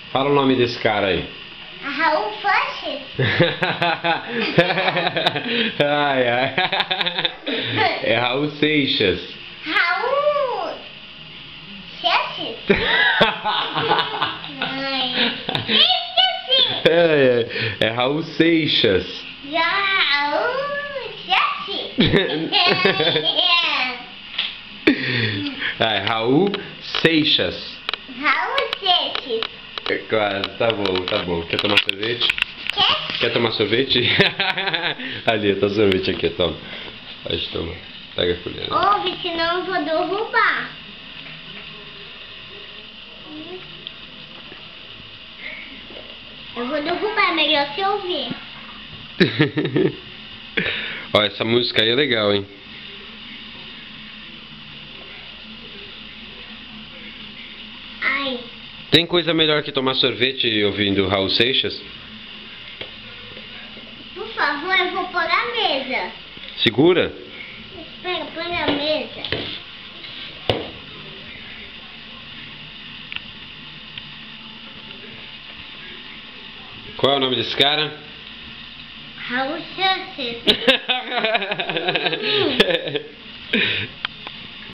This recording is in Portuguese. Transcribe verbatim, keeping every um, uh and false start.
Fala o nome desse cara aí. Raul Seixas. Ai, ai. É Raul Seixas. Raul Seixas. Ai, esqueci. É, é, é Raul Seixas. Raul Seixas. Ah, é Raul Seixas. Raul Seixas. É quase, tá bom, tá bom. Quer tomar sorvete? Quer? Quer tomar sorvete? Ali, tá sorvete aqui, toma. Pode tomar. Pega a colher. Ouve, senão eu vou derrubar. Eu vou derrubar, é melhor você ouvir. Ó, essa música aí é legal, hein? Ai. Tem coisa melhor que tomar sorvete ouvindo Raul Seixas? Por favor, eu vou pôr na mesa. Segura? Espera, põe na mesa. Qual é o nome desse cara? Raul Seixas.